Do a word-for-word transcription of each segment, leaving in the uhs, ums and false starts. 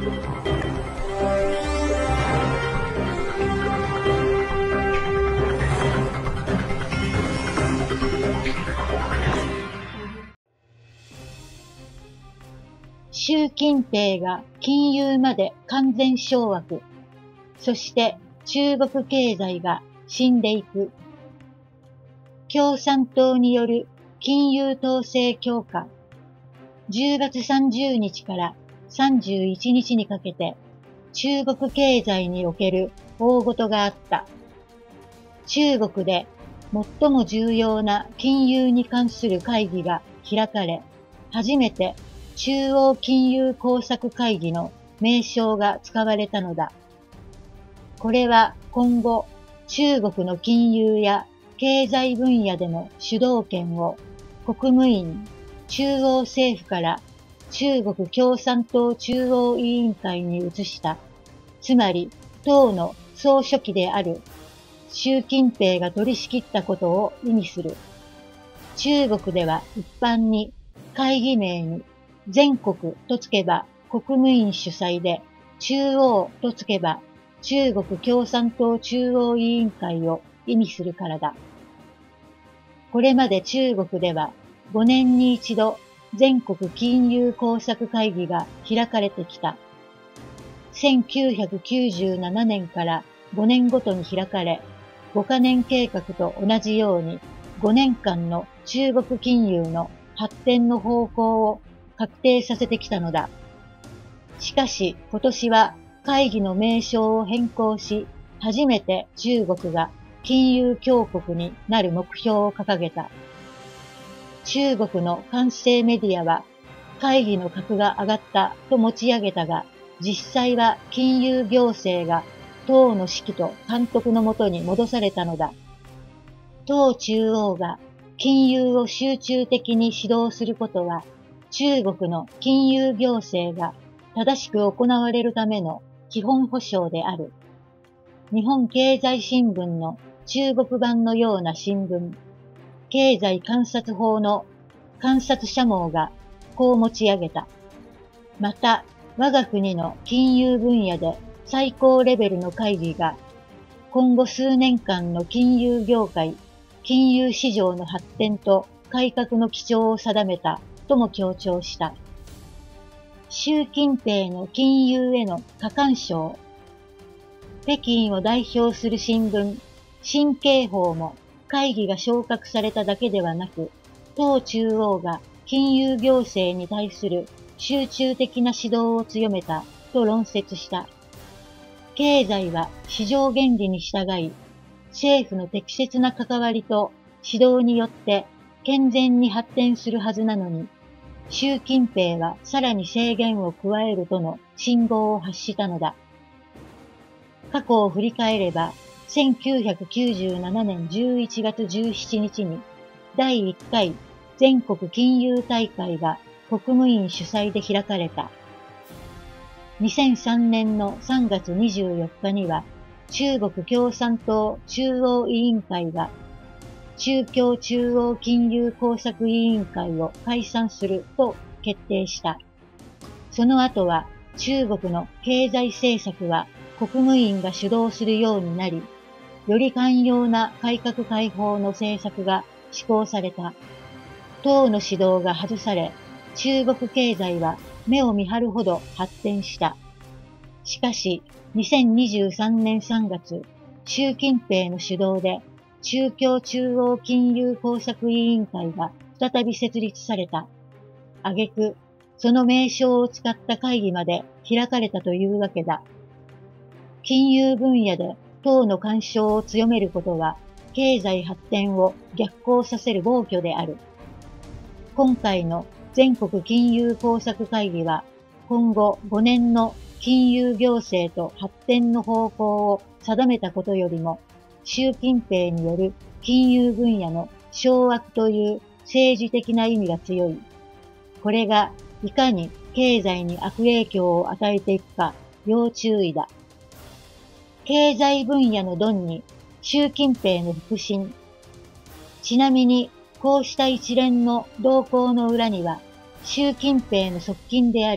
習近平が金融まで完全掌握。そして中国経済が死んでいく。共産党による金融統制強化。じゅうがつさんじゅうにちからさんじゅういちにちにかけて中国経済における大事があった。中国で最も重要な金融に関する会議が開かれ、初めて中央金融工作会議の名称が使われたのだ。これは今後、中国の金融や経済分野での主導権を国務院、中央政府から中国共産党中央委員会に移した。つまり、党の総書記である習近平が取り仕切ったことを意味する。中国では一般に会議名に全国とつけば国務院主催で、中央とつけば中国共産党中央委員会を意味するからだ。これまで中国ではごねんに一度全国金融工作会議が開かれてきた。せんきゅうひゃくきゅうじゅうななねんからごねんごとに開かれ、ごかねん計画と同じようにごねんかんの中国金融の発展の方向を確定させてきたのだ。しかし今年は会議の名称を変更し、初めて中国が金融強国になる目標を掲げた。中国の官製メディアは会議の格が上がったと持ち上げたが、実際は金融行政が党の指揮と監督のもとに戻されたのだ。党中央が金融を集中的に指導することは、中国の金融行政が正しく行われるための基本保障である。日本経済新聞の中国版のような新聞、経済観察法の観察者網がこう持ち上げた。また、我が国の金融分野で最高レベルの会議が、今後数年間の金融業界、金融市場の発展と改革の基調を定めたとも強調した。習近平の金融への過干渉。北京を代表する新聞、新京報も会議が昇格されただけではなく、党中央が金融行政に対する集中的な指導を強めたと論説した。経済は市場原理に従い、政府の適切な関わりと指導によって健全に発展するはずなのに、習近平はさらに制限を加えるとの信号を発したのだ。過去を振り返れば、せんきゅうひゃくきゅうじゅうななねんじゅういちがつじゅうしちにちにだいいっかい全国金融大会が国務院主催で開かれた。にせんさんねんのさんがつにじゅうよっかには中国共産党中央委員会が中共中央金融工作委員会を解散すると決定した。その後は中国の経済政策は国務院が主導するようになり、より寛容な改革開放の政策が施行された。党の指導が外され、中国経済は目を見張るほど発展した。しかし、にせんにじゅうさんねんさんがつ、習近平の主導で中共中央金融工作委員会が再び設立された。挙句、その名称を使った会議まで開かれたというわけだ。金融分野で党の干渉を強めることは、経済発展を逆行させる暴挙である。今回の全国金融工作会議は、今後ごねんの金融行政と発展の方向を定めたことよりも、習近平による金融分野の掌握という政治的な意味が強い。これがいかに経済に悪影響を与えていくか要注意だ。経済分野のドンに習近平の腹心。ちなみにこうした一連の動向の裏には習近平の側近である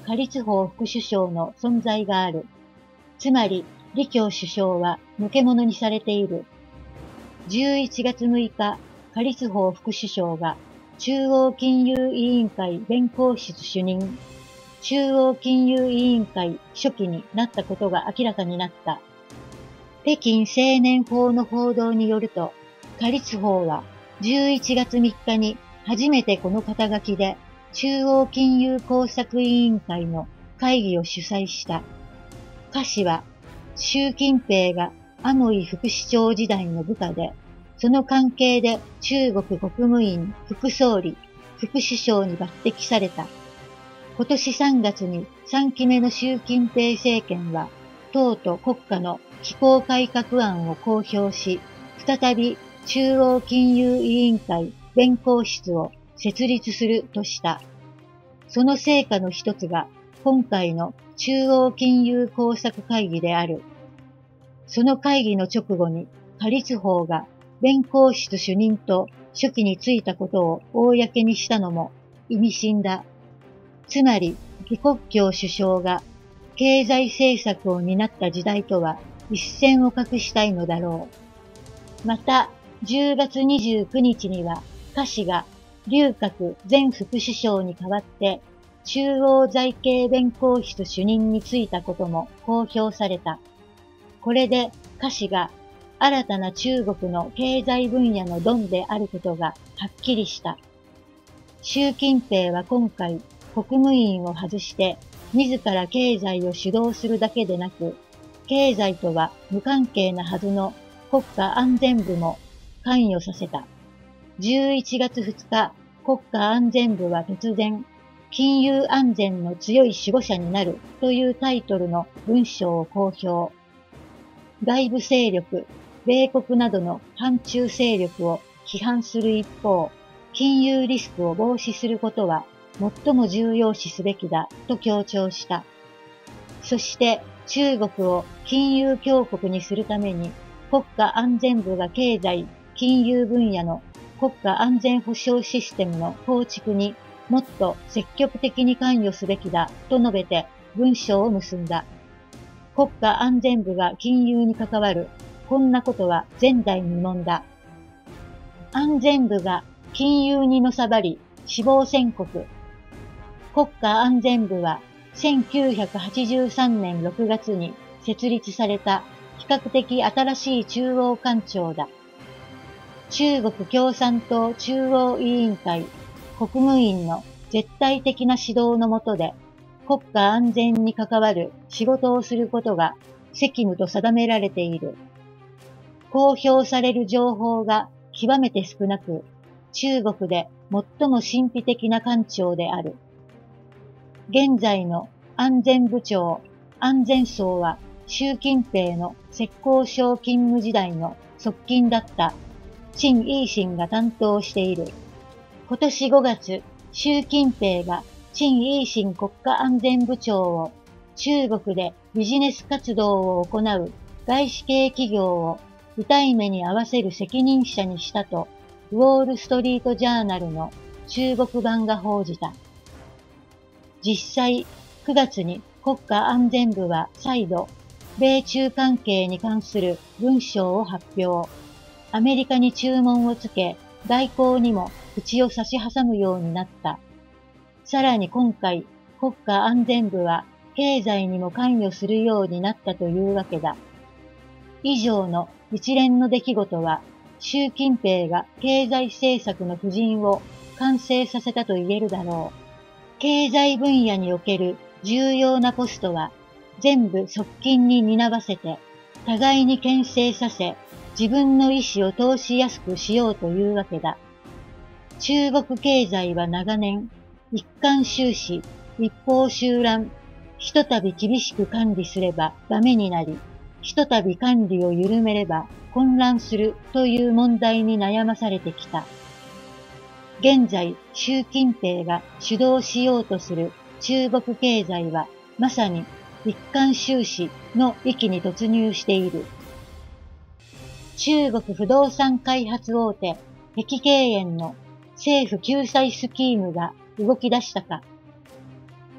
何立峰副首相の存在がある。つまり、李強首相は抜け者にされている。じゅういちがつむいか、何立峰副首相が中央金融委員会弁公室主任、中央金融委員会書記になったことが明らかになった。北京青年報の報道によると、何立峰はじゅういちがつみっかに初めてこの肩書きで中央金融工作委員会の会議を主催した。柯氏は習近平がアモイ副市長時代の部下で、その関係で中国国務院副総理、副首相に抜擢された。今年さんがつにさんきめの習近平政権は、党と国家の機構改革案を公表し、再び中央金融委員会弁公室を設立するとした。その成果の一つが、今回の中央金融工作会議である。その会議の直後に、何立峰が弁公室主任と書記に就いたことを公にしたのも意味深だ。つまり、李克強首相が経済政策を担った時代とは一線を画したいのだろう。また、じゅうがつにじゅうくにちには、柯氏が劉鶴前副首相に代わって中央財経弁公室主任に就いたことも公表された。これで柯氏が新たな中国の経済分野のドンであることがはっきりした。習近平は今回国務院を外して自ら経済を主導するだけでなく、経済とは無関係なはずの国家安全部も関与させた。じゅういちがつふつか、国家安全部は突然、金融安全の強い守護者になるというタイトルの文章を公表。外部勢力、米国などの反中勢力を批判する一方、金融リスクを防止することは最も重要視すべきだと強調した。そして中国を金融強国にするために国家安全部が経済、金融分野の国家安全保障システムの構築にもっと積極的に関与すべきだと述べて文章を結んだ。国家安全部が金融に関わる、こんなことは前代未聞だ。安全部が金融にのさばり、死亡宣告。国家安全部はせんきゅうひゃくはちじゅうさんねんろくがつに設立された比較的新しい中央官庁だ。中国共産党中央委員会、国務院の絶対的な指導の下で国家安全に関わる仕事をすることが責務と定められている。公表される情報が極めて少なく、中国で最も神秘的な官庁である。現在の安全部長、安全相は習近平の浙江省勤務時代の側近だった陳義信が担当している。今年ごがつ、習近平が陳義信国家安全部長を中国でビジネス活動を行う外資系企業を痛い目に合わせる責任者にしたと、ウォールストリートジャーナルの中国版が報じた。実際、くがつに国家安全部は再度、米中関係に関する文章を発表。アメリカに注文をつけ、外交にも口を差し挟むようになった。さらに今回、国家安全部は経済にも関与するようになったというわけだ。以上の一連の出来事は、習近平が経済政策の布陣を完成させたと言えるだろう。経済分野における重要なポストは全部側近に担わせて、互いに牽制させ、自分の意思を通しやすくしようというわけだ。中国経済は長年、一貫収支、一方集乱、ひとたび厳しく管理すればダメになり、ひとたび管理を緩めれば混乱するという問題に悩まされてきた。現在、習近平が主導しようとする中国経済はまさに一貫収支の域に突入している。中国不動産開発大手、碧桂園の政府救済スキームが動き出したか。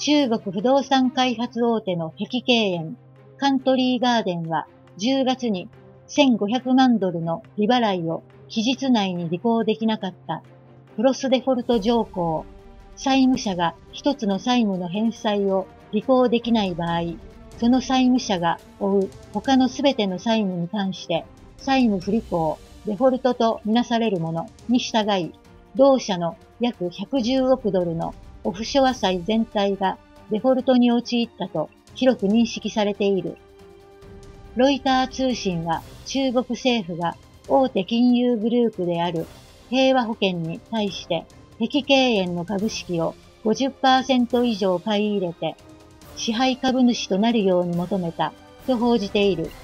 中国不動産開発大手の碧桂園、カントリーガーデンはじゅうがつにせんごひゃくまんドルの利払いを期日内に履行できなかったクロスデフォルト条項、債務者が一つの債務の返済を履行できない場合、その債務者が負う他のすべての債務に関して債務不履行、デフォルトとみなされるものに従い、同社の約ひゃくじゅうおくドルのオフショア債全体がデフォルトに陥ったと広く認識されている。ロイター通信は中国政府が大手金融グループである平和保険に対して碧桂園の株式を ごじゅっパーセント 以上買い入れて支配株主となるように求めたと報じている。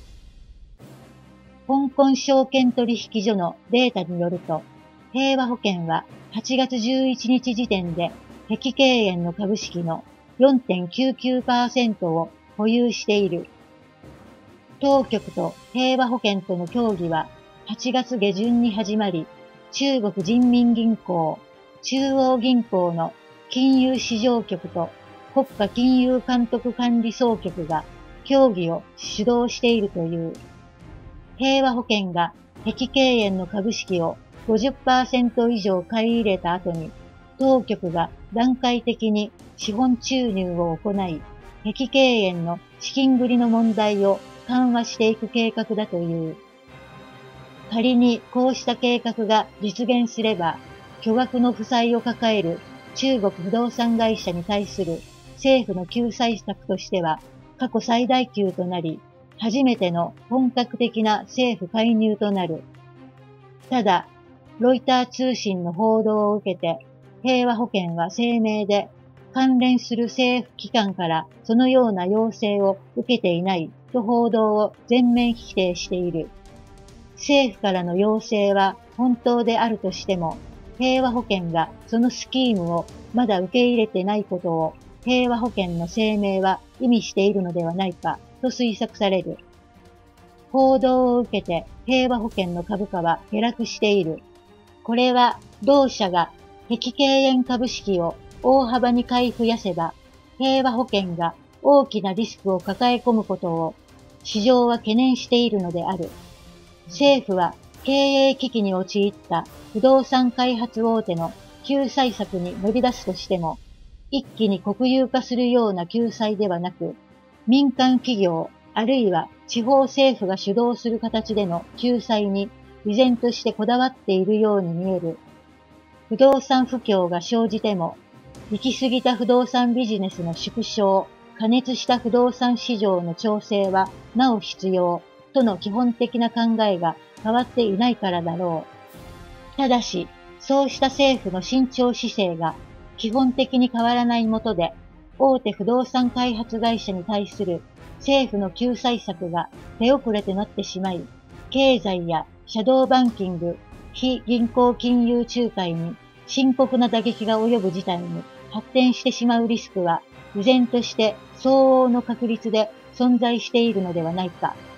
香港証券取引所のデータによると、平和保険ははちがつじゅういちにち時点で碧桂園の株式の よんてんきゅうきゅうパーセント を保有している。当局と平和保険との協議ははちがつげじゅんに始まり、中国人民銀行、中央銀行の金融市場局と国家金融監督管理総局が協議を主導しているという。平和保険が碧桂園の株式を ごじゅっパーセント 以上買い入れた後に、当局が段階的に資本注入を行い、碧桂園の資金繰りの問題を緩和していく計画だという。仮にこうした計画が実現すれば、巨額の負債を抱える中国不動産会社に対する政府の救済策としては過去最大級となり、初めての本格的な政府介入となる。ただ、ロイター通信の報道を受けて、平和保険は声明で、関連する政府機関からそのような要請を受けていないと報道を全面否定している。政府からの要請は本当であるとしても、平和保険がそのスキームをまだ受け入れてないことを平和保険の声明は意味しているのではないかと推測される。報道を受けて平和保険の株価は下落している。これは同社が碧桂園株式を大幅に買い増やせば、平和保険が大きなリスクを抱え込むことを市場は懸念しているのである。政府は経営危機に陥った不動産開発大手の救済策に乗り出すとしても、一気に国有化するような救済ではなく、民間企業あるいは地方政府が主導する形での救済に依然としてこだわっているように見える。不動産不況が生じても、行き過ぎた不動産ビジネスの縮小、過熱した不動産市場の調整はなお必要との基本的な考えが変わっていないからだろう。ただし、そうした政府の慎重姿勢が基本的に変わらない下で、大手不動産開発会社に対する政府の救済策が手遅れとなってしまい、経済やシャドーバンキング、非銀行金融仲介に深刻な打撃が及ぶ事態に発展してしまうリスクは依然として相応の確率で存在しているのではないか。